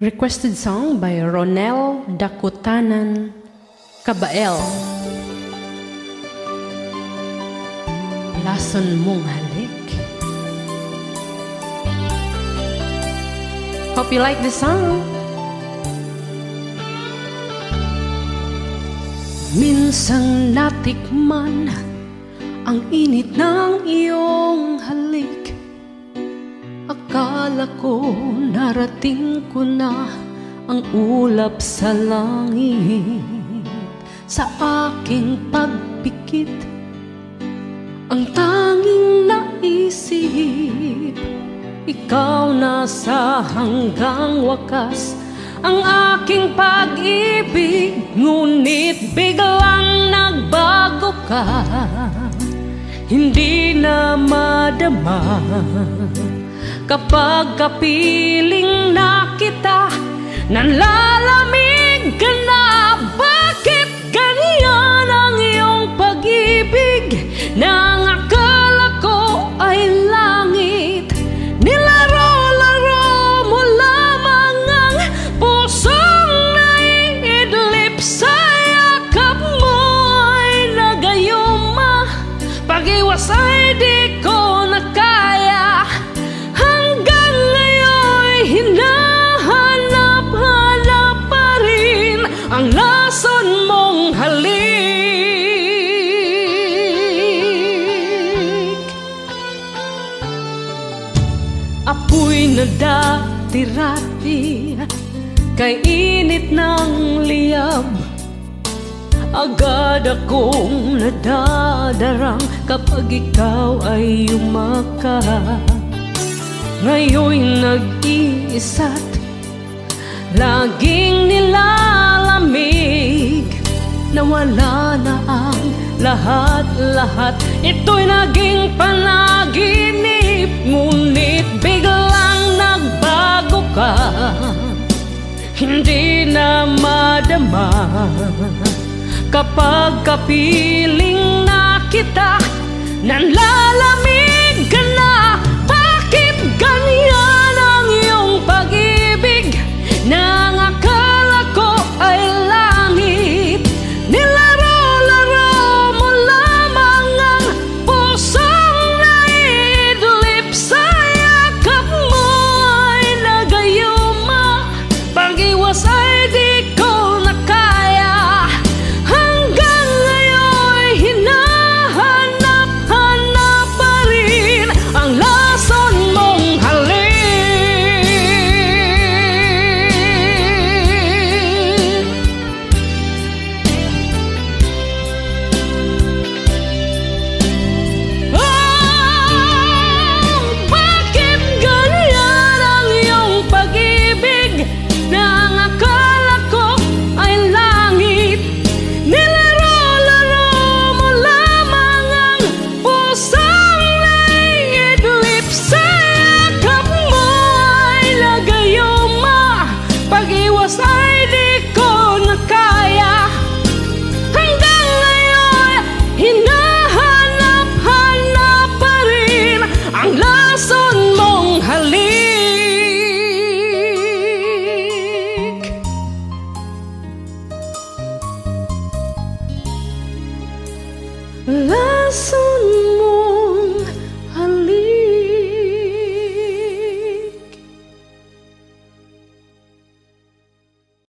Requested song by Ronel Dakutanan Kabael. Lason mong halik. Hope you like the song. Minsang natikman ang init ng iyong halik. Akala ko narating ko na ang ulap sa langit. Sa aking pagpikit, ang tanging naisip, ikaw na sa hanggang wakas ang aking pag-ibig. Ngunit biglang nagbago ka, hindi na madama. Kapag kapiling na kita, nanlalamig ka na. Bakit ganyan ang iyong pag-ibig? Nang akala ko ay langit, nilaro-laro mo lamang ang pusong naiidlip. Sa yakap mo ay nagayuma, pag-iwas ay di ko na kaya. Hanggang ngayon hinahanap-hanap pa rin ang lason mong halik. Apoy na dati-rati, kay init ng liyab, agad akong nadadarang kapag ikaw ay yumakap. Ngayon'y nag-iisa't laging nilalamig, nawala na ang lahat-lahat. Ito'y naging panaginip, ngunit biglang nagbago ka, hindi na madama. Kapag kapiling na kita, nanlalamig